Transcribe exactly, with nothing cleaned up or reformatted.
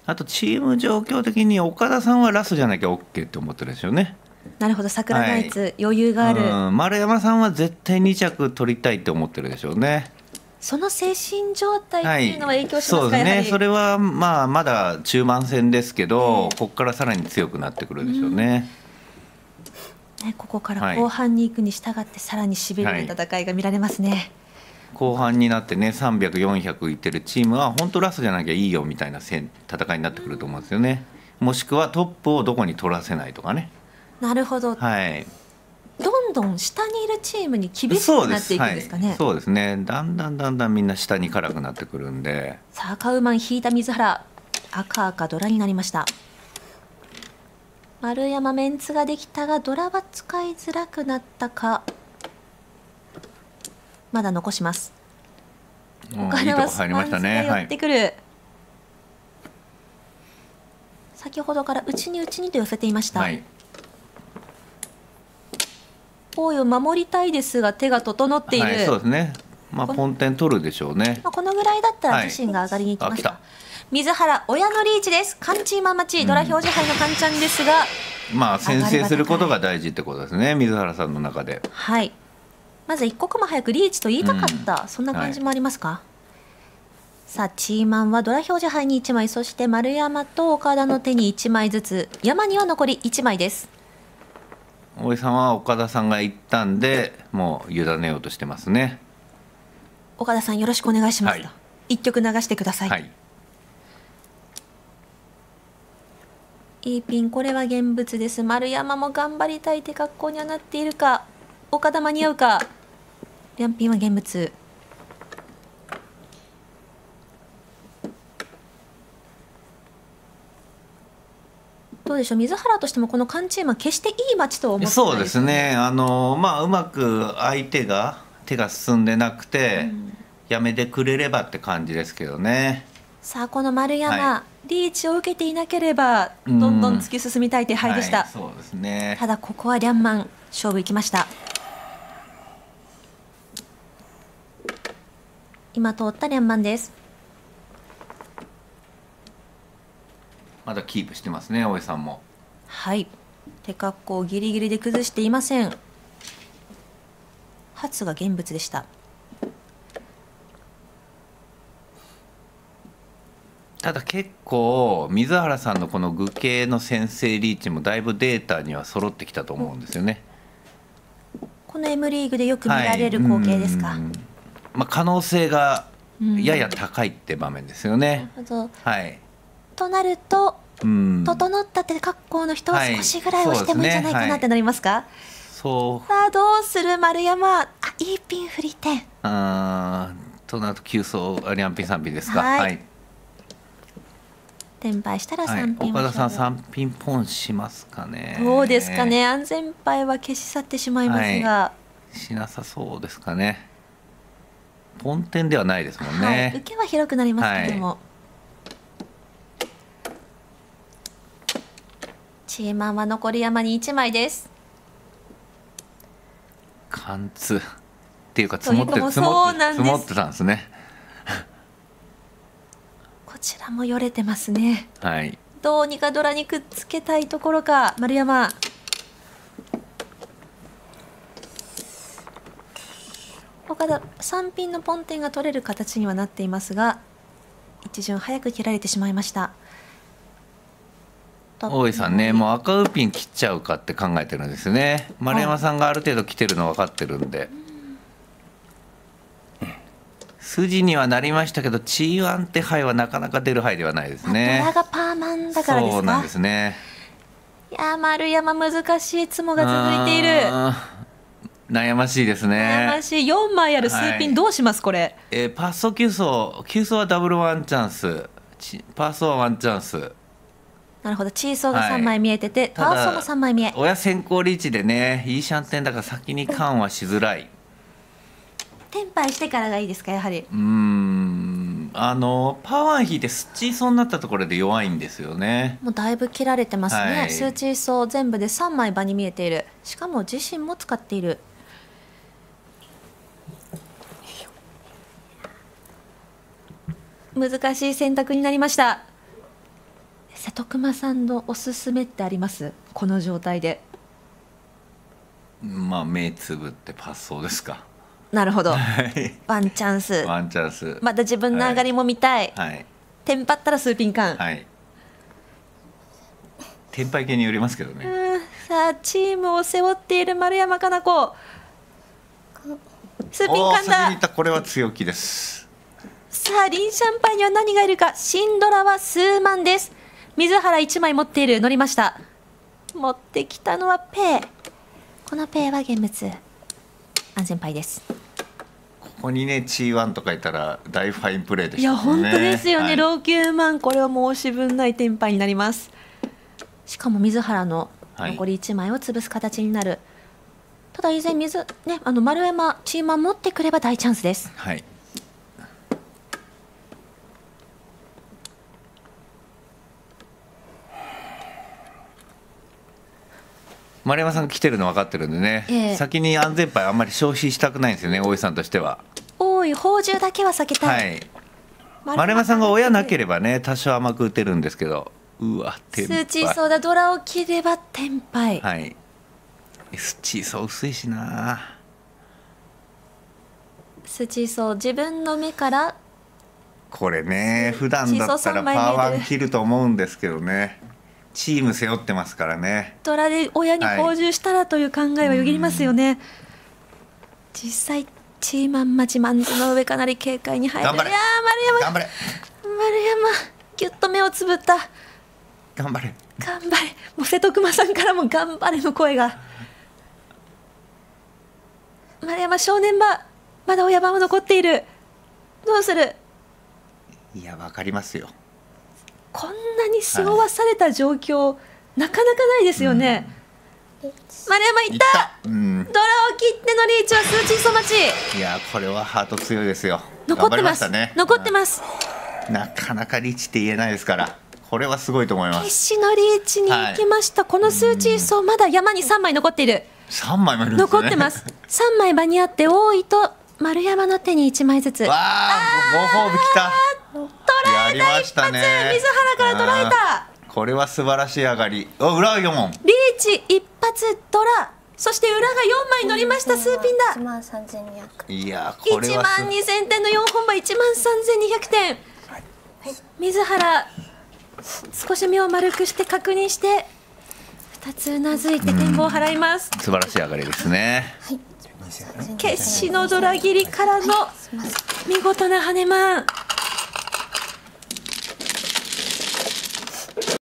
あとチーム状況的に岡田さんはラスじゃなきゃ オーケー って思ってるんですよね。 なるほど、桜ナイツ、はい、余裕がある。 うん、丸山さんは絶対に着取りたいって思ってるでしょうね。 その精神状態っていうのは影響しますか、 はい、そうですね。 やはりそれはまあまだ中盤戦ですけど、えー、ここからさらに強くなってくるでしょうね。 うん、ね、ここから後半に行くに従ってさらにしびれる戦いが見られますね。はい、 後半になってねさんびゃく、よんひゃくいってるチームは本当ラスじゃなきゃいいよみたいな戦いになってくると思うんですよね。もしくはトップをどこに取らせないとかね。 なるほど、 はい、 どんどん下にいるチームに厳しくなっていくんですかね。 そうですね、だんだんだんだんみんな下に辛くなってくるんで。 さあ赤馬に引いた水原、赤赤ドラになりました。丸山メンツができたがドラは使いづらくなったか。まだ残します。 岡田はスパンスが寄ってくる、はい、先ほどから内に内にと寄せていました。はい、王位を守りたいですが手が整っている。はい、 そうですね、まあ、ポンテン取るでしょうね。 まあ、このぐらいだったら自身が上がりに行きました。はい、水原親のリーチです。カンチーママチ、うん、ドラ表示杯のカンちゃんですが、 まあ先制することが大事ってことですね、水原さんの中で。 はい、まず一刻も早くリーチと言いたかった、うん、そんな感じもありますか。はい、さあチーマンはドラ表示杯にいちまい、そして丸山と岡田の手にいちまいずつ、山には残りいちまいです。 大井さんは岡田さんが行ったんでもう委ねようとしてますね。 岡田さんよろしくお願いしますと、はい、いっきょく流してください。はい、いいピン、これは現物です。丸山も頑張りたい手格好にはなっているか、岡田間に合うか。両ピンは現物。どうでしょう、水原としてもこのカンチーマ決していい待ちとは思ってないですね。 そうですね、あの、まあ、うまく相手が手が進んでなくて、うん、やめてくれればって感じですけどね。 さあこの丸山、はい、リーチを受けていなければどんどん突き進みたい手配でした。はい、 そうですね、 ただここはリャンマン勝負いきました。今通ったリャンマンです。 まだキープしてますね、大江さんも。 はい、手格好ギリギリで崩していません。初が現物でした。 ただ結構水原さんのこの具形の先制リーチもだいぶデータには揃ってきたと思うんですよね。 この M リーグでよく見られる光景ですか。はい、 まあ、可能性がやや高いって場面ですよね。 なるほど、 はい、 となると、うん、整った手格好の人は少しぐらい押してもいいんじゃないかなってなりますか。はい、 そう、 さあどうする丸山。あ、いいピン振り点。 あとなるときゅう走リャンピンさんピンですか。 はい、 はい、 転敗したらさんピン、 はい、岡田さんさんピンポンしますかね。 どうですかね、安全牌は消し去ってしまいますが、 はい、しなさそうですかね。ポンテンではないですもんね。はい、 受けは広くなりますけども、はい、チーマンは残り山にいちまいです。 貫通っていうか積もって積もって積もってたんですね。 こちらもよれてますね。 はい、 どうにかドラにくっつけたいところか丸山。岡田さんピンのポンテンが取れる形にはなっていますが、一巡早く切られてしまいました。 大井さんね、もう赤ウピン切っちゃうかって考えてるんですよね。丸山さんがある程度来てるの分かってるんで、うん、筋にはなりましたけど ジーワン 手配はなかなか出る牌ではないですね。 ドラがパーマンだからですか。 そうなんですね。 いや丸山難しいツモが続いている。 悩ましいですね。 悩ましい。よんまいある数ピンどうします、はい、これ。 えー、パッソきゅう走きゅう走はダブルワンチャンス、パーソはワンチャンス。 なるほど、チーソーがさんまい見えてて、はい、パーソーもさんまい見え。 親先行リーチでね、いいシャンテンだから先に緩和しづらい。 転敗してからがいいですか、やはり。 うーん、あのパワー引いてスチーソーになったところで弱いんですよね。 もうだいぶ切られてますね。 はい、 数チーソー全部でさんまい場に見えている。しかも自身も使っている。難しい選択になりました。 瀬戸熊さんのおすすめってあります？この状態で。 まあ目つぶってパスそうですか。 なるほど。 はいワンチャンス。 ワンチャンス。 また自分の上がりも見たい。 はい。 テンパったら数ピンカン。 はい。テンパイ系によりますけどね。 うん、さあチームを背負っている丸山加奈子。数ピンカン先にだ言ったこれは強気です。 さあリンシャンパイには何がいるか。シンドラは数万です。水原いちまい持っている。乗りました。持ってきたのはペイ。このペイは現物安全パイです。 ここにねチーワンとかいたら大ファインプレーでいやしたもんね。 本当ですよね、 はい、 老朽マン。これは申し分ないテンパイになります。しかも水原の残りいちまいを潰す形になる、はい、ただ以前水、ね、あの丸山チーマン持ってくれば大チャンスです。 はい。丸山さんが来てるの分かってるんでね、えー、先に安全牌あんまり消費したくないんですよね、大井さんとしては。 多い宝珠だけは避けたい、 はい、丸山さんが親なければね多少甘く打てるんですけど、うわテンパイ。スーチーソーダドラを切ればテンパイ。 はい。スーチーソー薄いしな。 スーチーソー自分の目からこれね普段だったらパーワン切ると思うんですけどね、チーム背負ってますからね。 ドラで親に補充したらという考えはよぎりますよね、はい、実際チーマンマチマンズの上かなり警戒に入る。 頑張れ。 いや丸山頑張れ丸山ぎゅっと目をつぶった。 頑張れ頑張れ。もう瀬戸熊さんからも頑張れの声が。丸山正念場まだ親番は残っている。どうする。 いやわかりますよ。 こんなに背負わされた状況、はい、なかなかないですよね、うん、丸山いった、うん、ドラを切ってのリーチはスーチーソ待ち。 いやこれはハート強いですよ。 残ってます、 ね、 残ってます。 なかなかリーチって言えないですから、これはすごいと思います。 決死のリーチに行きました、はい、このスーチーソまだ山にさんまい残っている。 さんまいもいるんですね。 残ってます。さんまい場にあって多いと丸山の手にいちまいずつ。 わあご褒美きた。 捉えた一発、ね、水原から捉えた。 これは素晴らしい上がり。お裏よん問リーチ一発ドラ、そして裏がよんまい乗りました。数ピンだ。 いちまんさんぜんにひゃく。 いやこれはいちまんにせんてんのよんほん馬いちまんさんぜんにひゃくてん、はい、水原少し目を丸くして確認してふたつうなずいて展望を払います。 素晴らしい上がりですね、はい、 決死のドラ切りからの見事な羽マン。